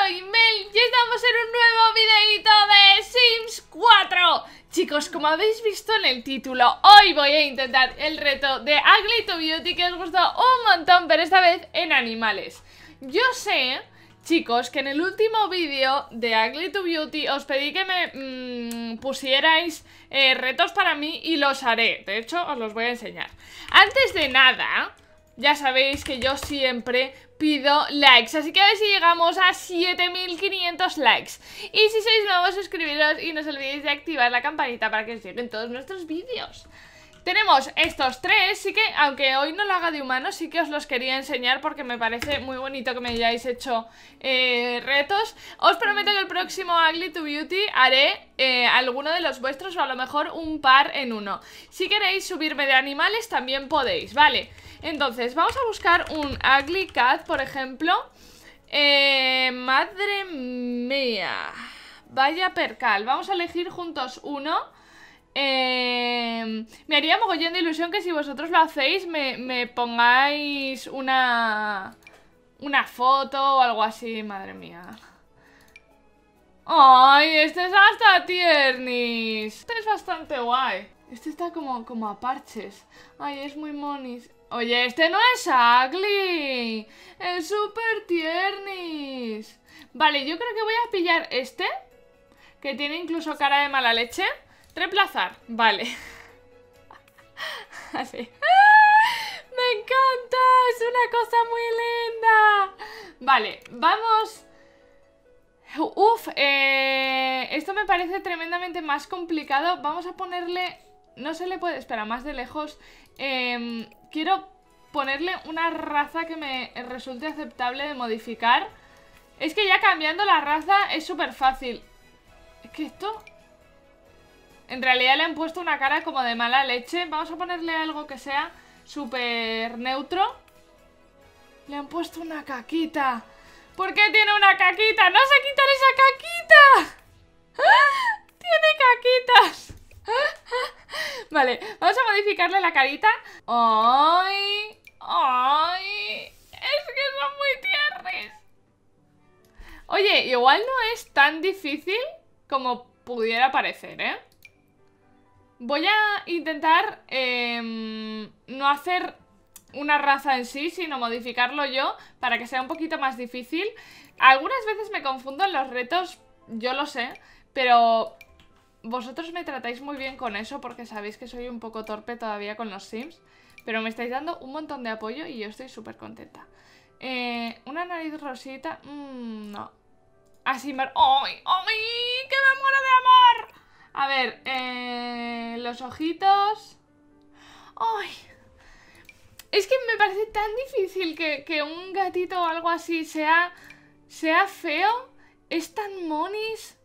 soy Mel y estamos en un nuevo videito de Sims 4. Chicos, como habéis visto en el título, hoy voy a intentar el reto de Ugly to Beauty, que os gustó un montón, pero esta vez en animales. Yo sé, chicos, que en el último vídeo de Ugly to Beauty os pedí que me pusierais retos para mí y los haré. De hecho, os los voy a enseñar. Antes de nada, ya sabéis que yo siempre pido likes, así que a ver si llegamos a 7500 likes. Y si sois nuevos, suscribiros y no os olvidéis de activar la campanita para que os lleguen todos nuestros vídeos. Tenemos estos tres, sí que, aunque hoy no lo haga de humanos, sí que os los quería enseñar porque me parece muy bonito que me hayáis hecho retos. Os prometo que el próximo Ugly to Beauty haré alguno de los vuestros o a lo mejor un par en uno. Si queréis subirme de animales también podéis, ¿vale? Entonces, vamos a buscar un Ugly Cat, por ejemplo. Madre mía, vaya percal. Vamos a elegir juntos uno. Me haría mogollón de ilusión que si vosotros lo hacéis me pongáis una foto o algo así, madre mía. ¡Ay! Este es hasta tiernis. Este es bastante guay. Este está como a parches. Ay, es muy monis. Oye, este no es ugly. Es súper tiernis. Vale, yo creo que voy a pillar este, que tiene incluso cara de mala leche. Reemplazar, vale. Así. ¡Me encanta! Es una cosa muy linda. Vale, vamos. Uf, esto me parece tremendamente más complicado. Vamos a ponerle... No se le puede... Espera, más de lejos. Quiero ponerle una raza que me resulte aceptable de modificar. Es que ya cambiando la raza es súper fácil. Es que esto... En realidad le han puesto una cara como de mala leche. Vamos a ponerle algo que sea súper neutro. Le han puesto una caquita. ¿Por qué tiene una caquita? ¡No sé quitar esa caquita! ¡Tiene caquitas! Vale, vamos a modificarle la carita. ¡Ay! ¡Ay! Es que son muy tiernos. Oye, igual no es tan difícil como pudiera parecer, ¿eh? Voy a intentar no hacer una raza en sí, sino modificarlo yo para que sea un poquito más difícil. Algunas veces me confundo en los retos, yo lo sé, pero vosotros me tratáis muy bien con eso porque sabéis que soy un poco torpe todavía con los Sims, pero me estáis dando un montón de apoyo y yo estoy súper contenta. Una nariz rosita, no. Así me... ¡Ay! ¡Ay! ¡Que me muero de amor! A ver, los ojitos. ¡Ay! Es que me parece tan difícil que un gatito o algo así sea feo. Es tan monis.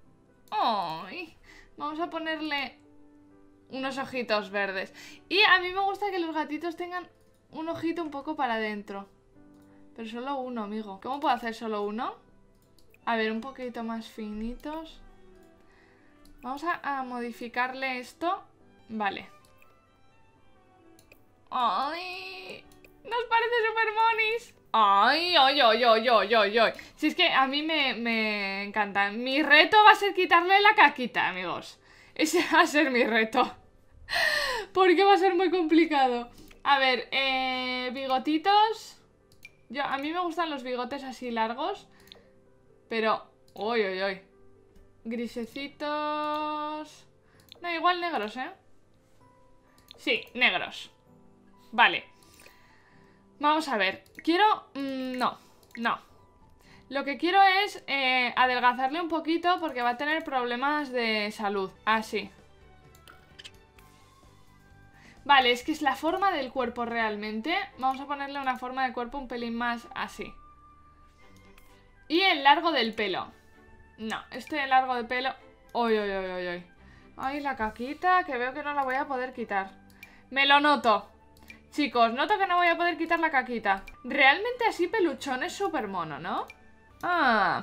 ¡Ay! Vamos a ponerle unos ojitos verdes. Y a mí me gusta que los gatitos tengan un ojito un poco para adentro. Pero solo uno, amigo. ¿Cómo puedo hacer solo uno? A ver, un poquito más finitos. Vamos a modificarle esto. Vale. ¡Ay! Nos parece súper monis. ¡Ay! ¡Ay, ay, ay, ay, ay, ay! Si es que a mí me encanta. Mi reto va a ser quitarle la caquita, amigos. Ese va a ser mi reto. Porque va a ser muy complicado. A ver, bigotitos. A mí me gustan los bigotes así largos. Pero... ¡Uy, uy, uy! Grisecitos... No, igual negros, ¿eh? Sí, negros. Vale. Vamos a ver. Quiero... no. Lo que quiero es adelgazarle un poquito porque va a tener problemas de salud. Así. Vale, es que es la forma del cuerpo realmente. Vamos a ponerle una forma de cuerpo un pelín más así. Y el largo del pelo. No, este largo de pelo... ¡Ay, ay, ay, ay, ay! ¡Ay, la caquita! Que veo que no la voy a poder quitar. Me lo noto. Chicos, noto que no voy a poder quitar la caquita. Realmente así peluchón es súper mono, ¿no? Ah,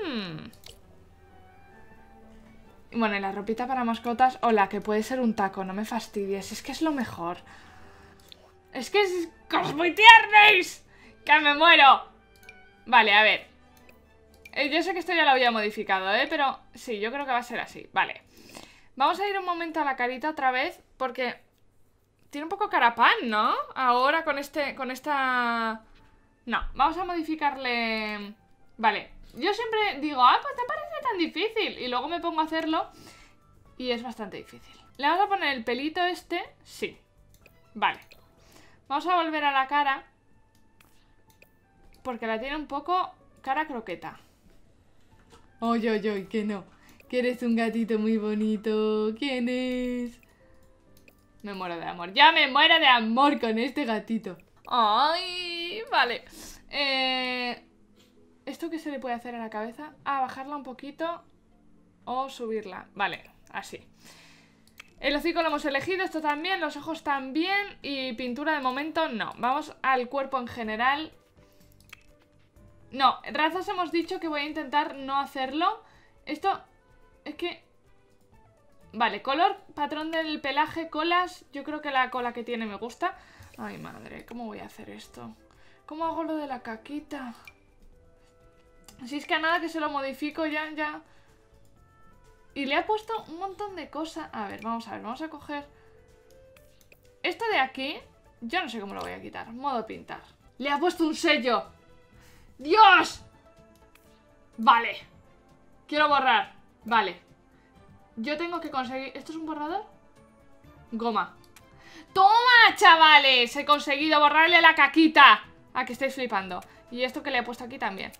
Bueno, y la ropita para mascotas... Hola, que puede ser un taco, no me fastidies. Es que es lo mejor. Es que es muy tiernis. ¡Que me muero! Vale, a ver. Yo sé que esto ya lo había modificado, pero sí, yo creo que va a ser así. Vale. Vamos a ir un momento a la carita otra vez, porque tiene un poco carapán, ¿no? Ahora con esta... No, vamos a modificarle... Vale, yo siempre digo, pues te parece tan difícil. Y luego me pongo a hacerlo y es bastante difícil. ¿Le vamos a poner el pelito este? Sí. Vale. Vamos a volver a la cara, porque la tiene un poco cara croqueta. Oy, oy, oy, que no. Que eres un gatito muy bonito. ¿Quién es? Me muero de amor. Ya me muero de amor con este gatito. Ay, vale. ¿Esto qué se le puede hacer a la cabeza? Ah, bajarla un poquito o subirla. Vale, así. El hocico lo hemos elegido, esto también, los ojos también. Y pintura de momento no. Vamos al cuerpo en general. No, razas hemos dicho que voy a intentar no hacerlo. Esto es que... Vale, color, patrón del pelaje, colas. Yo creo que la cola que tiene me gusta. Ay, madre, ¿cómo voy a hacer esto? ¿Cómo hago lo de la caquita? Si es que a nada que se lo modifico ya... Y le ha puesto un montón de cosas. A ver, vamos a coger esto de aquí. Yo no sé cómo lo voy a quitar. Modo pintar. Le ha puesto un sello. ¡Dios! Vale. Quiero borrar. Vale. Yo tengo que conseguir... ¿Esto es un borrador? Goma. ¡Toma, chavales! He conseguido borrarle la caquita. A que estáis flipando. Y esto que le he puesto aquí también.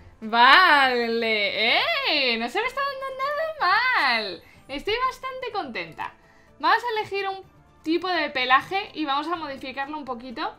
Vale. No se me está dando nada mal. Estoy bastante contenta. Vamos a elegir un tipo de pelaje y vamos a modificarlo un poquito.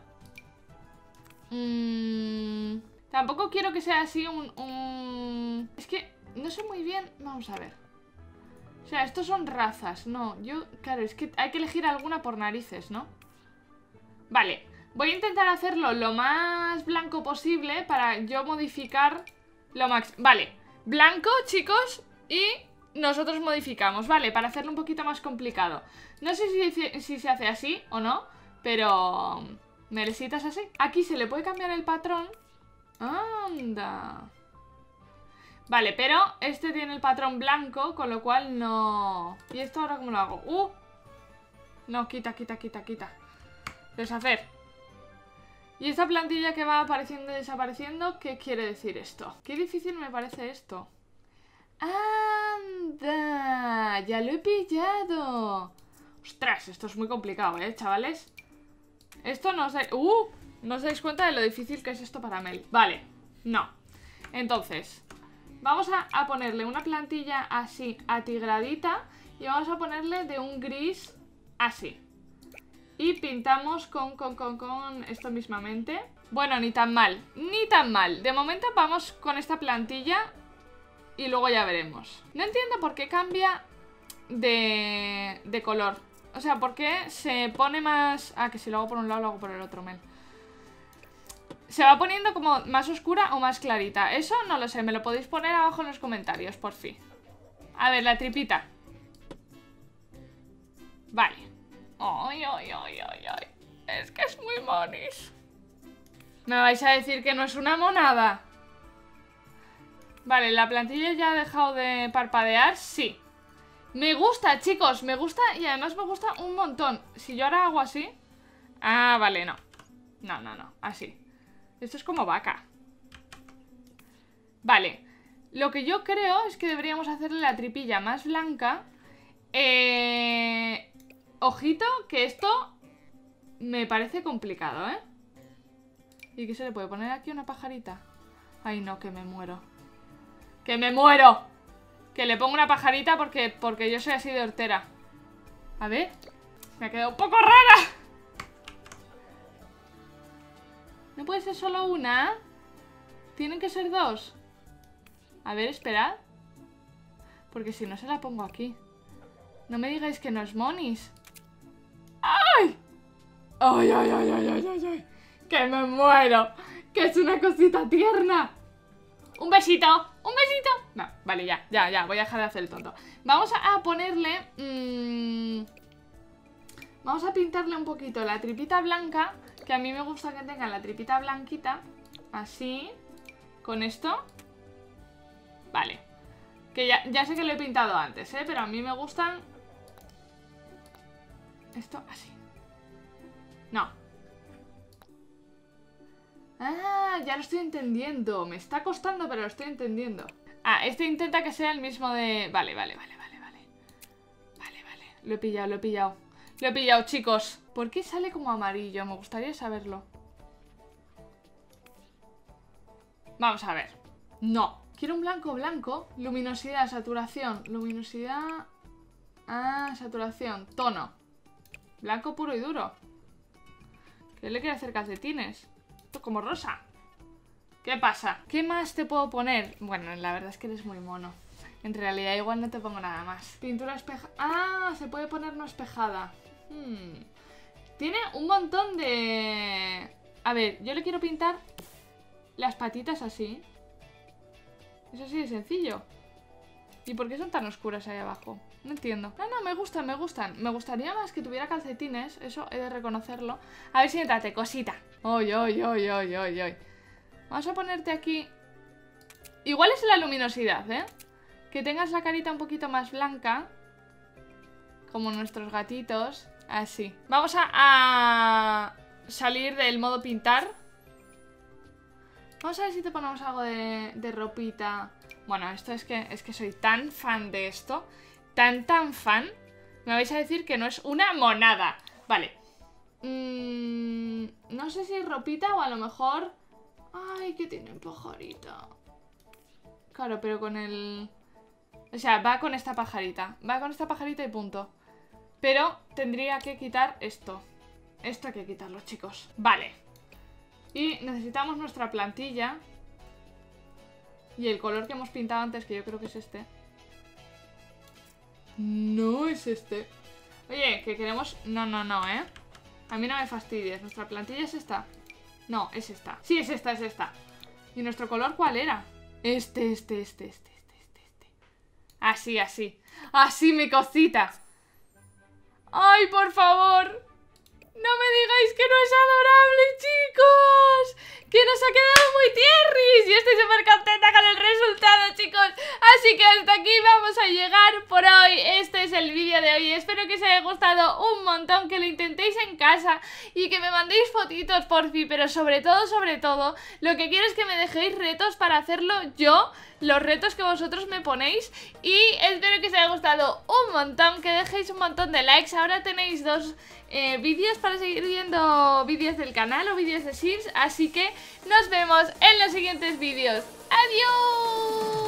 Tampoco quiero que sea así Es que no sé muy bien. Vamos a ver. O sea, estos son razas. No, claro, es que hay que elegir alguna por narices, ¿no? Vale, voy a intentar hacerlo lo más blanco posible para yo modificar lo máximo. Vale, blanco, chicos, y nosotros modificamos, ¿vale? Para hacerlo un poquito más complicado. No sé si se hace así o no, pero... ¿Merecitas así? Aquí se le puede cambiar el patrón. ¡Anda! Vale, pero este tiene el patrón blanco, con lo cual no... ¿Y esto ahora cómo lo hago? No, quita. Deshacer. Y esta plantilla que va apareciendo y desapareciendo, ¿qué quiere decir esto? Qué difícil me parece esto. ¡Anda! ¡Ya lo he pillado! ¡Ostras! Esto es muy complicado, chavales? Esto no os dais... no os dais cuenta de lo difícil que es esto para Mel. Vale, no. Entonces, vamos a ponerle una plantilla así atigradita y vamos a ponerle de un gris así. Y pintamos con esto mismamente. Bueno, ni tan mal, ni tan mal. De momento vamos con esta plantilla y luego ya veremos. No entiendo por qué cambia de color. O sea, ¿por qué se pone más...? Ah, que si lo hago por un lado lo hago por el otro, Mel. ¿Se va poniendo como más oscura o más clarita? Eso no lo sé, me lo podéis poner abajo en los comentarios, por fin. A ver, la tripita. Vale. Ay. Es que es muy monis. ¿Me vais a decir que no es una monada? Vale, la plantilla ya ha dejado de parpadear. Sí. Me gusta, chicos, me gusta. Y además me gusta un montón. Si yo ahora hago así... Ah, vale, no. No, así. Esto es como vaca. Vale. Lo que yo creo es que deberíamos hacerle la tripilla más blanca. Ojito, que esto me parece complicado, ¿eh? ¿Y qué se le puede poner aquí? Una pajarita. Ay, no, que me muero. ¡Que me muero! Que le pongo una pajarita porque yo soy así de hortera. A ver. Me ha quedado un poco rara. ¿No puede ser solo una? ¿Tienen que ser dos? A ver, esperad. Porque si no se la pongo aquí. No me digáis que no es monis. ¡Ay! ¡Ay! ¡Que me muero! ¡Que es una cosita tierna! ¡Un besito! ¡Un besito! No, vale, ya, voy a dejar de hacer el tonto. Vamos a ponerle... vamos a pintarle un poquito la tripita blanca, que a mí me gusta que tenga la tripita blanquita. Así. Con esto. Vale. Que ya sé que lo he pintado antes, pero a mí me gustan... Esto así. No. Ah, ya lo estoy entendiendo. Me está costando, pero lo estoy entendiendo. Ah, este intenta que sea el mismo de... Vale. Vale. Lo he pillado. Lo he pillado, chicos. ¿Por qué sale como amarillo? Me gustaría saberlo. Vamos a ver. No. Quiero un blanco. Luminosidad, saturación. Luminosidad... Ah, saturación. Tono. Blanco puro y duro. ¿Qué le quiere hacer calcetines? Esto como rosa. ¿Qué pasa? ¿Qué más te puedo poner? Bueno, la verdad es que eres muy mono. En realidad igual no te pongo nada más. Pintura espejada. Ah, se puede poner no espejada. Tiene un montón de... A ver, yo le quiero pintar las patitas así. Es así de sencillo. ¿Y por qué son tan oscuras ahí abajo? No entiendo. No, me gustan. Me gustaría más que tuviera calcetines. Eso he de reconocerlo. A ver, siéntate, cosita. Oy. Vamos a ponerte aquí. Igual es la luminosidad, que tengas la carita un poquito más blanca. Como nuestros gatitos. Así. Vamos a salir del modo pintar. Vamos a ver si te ponemos algo de ropita. Bueno, esto es que soy tan fan de esto. Tan fan. Me vais a decir que no es una monada. Vale. No sé si es ropita o a lo mejor... Ay, que tiene pajarita. Claro, pero con el... O sea, va con esta pajarita. Va con esta pajarita y punto. Pero tendría que quitar esto. Esto hay que quitarlo, chicos. Vale. Y necesitamos nuestra plantilla. Y el color que hemos pintado antes, que yo creo que es este. No es este. Oye, que queremos... No, A mí no me fastidies. ¿Nuestra plantilla es esta? No, es esta. Sí, es esta. ¿Y nuestro color cuál era? Este. Así. Así, mi cosita. ¡Ay, por favor! ¡No me digáis que no es adorable, chicos! ¡Que nos ha quedado muy tierris! Yo estoy súper contenta con el resultado, chicos. Así que hasta aquí vamos a llegar por hoy. Este es el vídeo de hoy. Espero que os haya gustado un montón, que lo intentéis en casa y que me mandéis fotitos, porfi. Pero sobre todo, lo que quiero es que me dejéis retos para hacerlo yo. Los retos que vosotros me ponéis. Y espero que os haya gustado un montón, que dejéis un montón de likes. Ahora tenéis 2 vídeos para seguir viendo vídeos del canal o vídeos de Sims. Así que nos vemos en los siguientes vídeos. ¡Adiós!